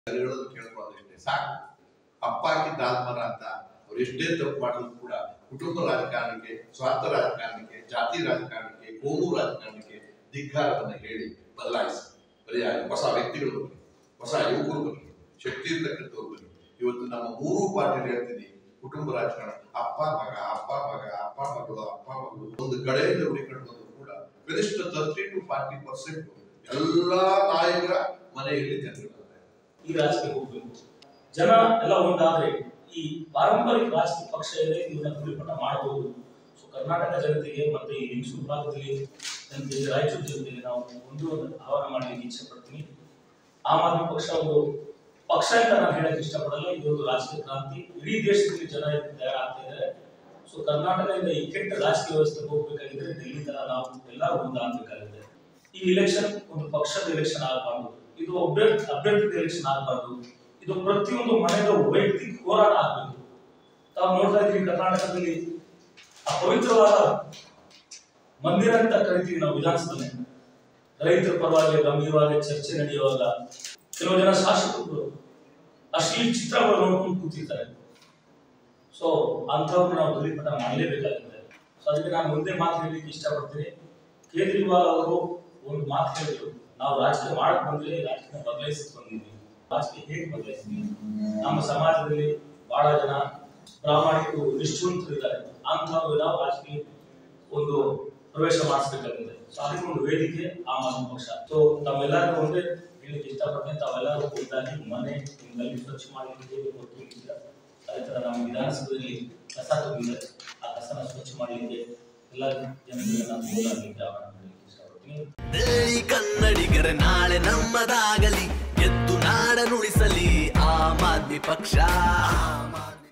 ಹೇಳೋದು ಕೇಳ್ಕೊಳ್ಳೋದಷ್ಟೇ ಸಾಕು. ಅಪ್ಪ ಹಾಕಿದ್ದ ಆಲ್ಮರ ಅಂತ ಅವ್ರು ಎಷ್ಟೇ ತಪ್ಪು ಮಾಡಿದ್ರು ಕೂಡ ಕುಟುಂಬ ರಾಜಕಾರಣಕ್ಕೆ, ಸ್ವಾರ್ಥ ರಾಜಕಾರಣಕ್ಕೆ, ಜಾತಿ ರಾಜಕಾರಣಕ್ಕೆ, ಕೋಮು ರಾಜಕಾರಣಕ್ಕೆ ಧಿಕ್ಕಾರವನ್ನು ಹೇಳಿ ಬದಲಾಯಿಸಿ ಹೊಸ ವ್ಯಕ್ತಿಗಳು ಬರಲಿ, ಹೊಸ ಯುವಕರು ಬರಲಿ, ಶಕ್ತಿ ಇರ್ತಕ್ಕಂಥವ್ರು ಬರಲಿ. ಇವತ್ತು ನಮ್ಮ ಮೂರೂ ಪಾರ್ಟಿ ಹೇಳ್ತೀನಿ, ಕುಟುಂಬ ರಾಜಕಾರಣ ಅಪ್ಪ ಮಗ, ಅಪ್ಪ ಮಗ, ಅಪ್ಪ ಮಗಳು, ಅಪ್ಪ ಮಗಳು ಒಂದು ಕಡೆಯಿಂದ ಹುಡುಕೊಂಡು ಬಂದ್ರು ಕೂಡ ಕನಿಷ್ಠ 30% to 40% ಎಲ್ಲಾ ನಾಯಕರ ಮನೆಯಲ್ಲಿ ಜನರಿದ್ದಾರೆ. ಈ ರಾಜಕೀಯ ಹೋಗ್ಬೇಕು, ಜನ ಎಲ್ಲ ಒಂದಾದ್ರೆ ಈ ಪಾರಂಪರಿಕ ರಾಜಕೀಯ ಪಕ್ಷ ಇದೆ, ಇವನ್ನ ಗುರಿಪಟ ಮಾಡಬಹುದು. ಸೊ ಕರ್ನಾಟಕ ಜನತೆಗೆ ಮತ್ತೆ ಈ ಲಿಂಗಸೂರು ಭಾಗದಲ್ಲಿ ಜನತೆಗೆ, ರಾಯಚೂರು ಜನತೆಗೆ ನಾವು ಒಂದು ಆಹ್ವಾನ ಮಾಡಲಿಕ್ಕೆ ಇಚ್ಛೆ ಪಡ್ತೀನಿ. ಆಮ್ ಆದ್ಮಿ ಪಕ್ಷ ಒಂದು ಪಕ್ಷ ಅಂತ ನಾನು ಹೇಳಕ್ ಇಷ್ಟಪಡಲ್ಲ, ಇದೊಂದು ರಾಜಕೀಯ ಕ್ರಾಂತಿ. ಇಡೀ ದೇಶದಲ್ಲಿ ಜನ ತಯಾರಾಗ್ತಾ ಇದ್ದಾರೆ. ಸೊ ಕರ್ನಾಟಕದಿಂದ ಈ ಕೆಟ್ಟ ರಾಜಕೀಯ ವ್ಯವಸ್ಥೆ ಹೋಗ್ಬೇಕಾಗಿದ್ರೆ ಡೆಲ್ಲಿ ತರ ನಾವು ಎಲ್ಲರೂ ಒಂದಾಗಬೇಕಾಗುತ್ತೆ. ಈ ಎಲೆಕ್ಷನ್ ಒಂದು ಪಕ್ಷದ ಎಲೆಕ್ಷನ್ ಆಗಬಾರ್ದು, ಇದು ಅಭ್ಯರ್ಥಿದ ಎಲೆಕ್ಷನ್ ಆಗಬಾರ್ದು, ಇದು ಪ್ರತಿಯೊಂದು ಮನೆಯ ವೈಯಕ್ತಿಕ ಹೋರಾಟ ಆಗಬೇಕು. ತಾವು ನೋಡ್ತಾ ಇದ್ದೀವಿ ಕರ್ನಾಟಕದಲ್ಲಿ ಆ ಪವಿತ್ರವಾದ ಮಂದಿರ ಅಂತ ಕರಿತೀವಿ ನಾವು ವಿಧಾನಸಭೆ, ರೈತರ ಪರವಾಗಿ ಗಂಭೀರವಾಗಿ ಚರ್ಚೆ ನಡೆಯುವಾಗ ಕೆಲವು ಜನ ಶಾಸಕರು ಅಶ್ಲೀಲ ಚಿತ್ರಗಳು ನೋಡ್ಕೊಂಡು ಕೂತಿರ್ತಾರೆ. ಸೊ ಅಂಥವ್ರನ್ನ ನಾವು ಗುರಿಪಟ ಮಾಡಲೇಬೇಕಾಗಿದೆ. ಸೊ ಅದಕ್ಕೆ ನಾನು ಮುಂದೆ ಮಾತು ಹೇಳಲಿಕ್ಕೆ ಇಷ್ಟಪಡ್ತೀನಿ. ಕೇಜ್ರಿವಾಲ್ ಅವರು ಒಂದು ಮಾತು ಹೇಳಿದ್ರು, ನಾವು ರಾಜಕೀಯ ಮಾಡಕ್ ಬಂದ್ರೆ ರಾಜಕೀಯ ಬದಲಾಯಿಸಕ್ ಬಂದಿದ್ದೀವಿ. ರಾಜಕೀಯ ಹೇಗೆ ಬದಲಾಯಿಸ್ತೀವಿ? ನಮ್ಮ ಸಮಾಜದಲ್ಲಿ ಬಹಳ ಜನ ಪ್ರಾಮಾಣಿಕರು, ನಿಷ್ಠುವಂತರು ಇದ್ದಾರೆ. ಅಂಥವ್ರು ನಾವು ರಾಜಕೀಯ ಒಂದು ಪ್ರವೇಶ ಮಾಡಿಸ್ಬೇಕಾಗಿದೆ. ಸೊ ಅದಕ್ಕೆ ಒಂದು ವೇದಿಕೆ ಆಮ್ ಆದ್ಮಿ ಪಕ್ಷ. ಸೊ ತಾವೆಲ್ಲರೂ ಒಂದೇ ಹೇಳಲಿಕ್ಕೆ ಇಷ್ಟಪಡ್ತೇನೆ, ತಾವೆಲ್ಲರೂ ಕೂತಾಗಿ ಮನೆ ನಿಮ್ಮಲ್ಲಿ ಸ್ವಚ್ಛ ಮಾಡಲಿಕ್ಕೆ ಗೊತ್ತಿಲ್ಲ. ಅದೇ ತರ ನಮ್ಮ ವಿಧಾನಸಭೆಯಲ್ಲಿ ಕಸ ತುಂಬಿದೆ, ಆ ಕಸನ ಸ್ವಚ್ಛ ಮಾಡಲಿಕ್ಕೆ ಎಲ್ಲ ಜನರಿಗೆ ನಾನು ಮೂಲಕ್ಕೆ ಆಹ್ವಾನ ಮಾಡಲಿಕ್ಕೆ ಇಷ್ಟಪಡ್ತೀನಿ. ಕನ್ನಡಿಗರ ನಾಳೆ ನಮ್ಮದಾಗಲಿ, ಎದ್ದು ನಾಡ ನುಡಿಸಲಿ ಆಮ್ ಆದ್ಮಿ ಪಕ್ಷ.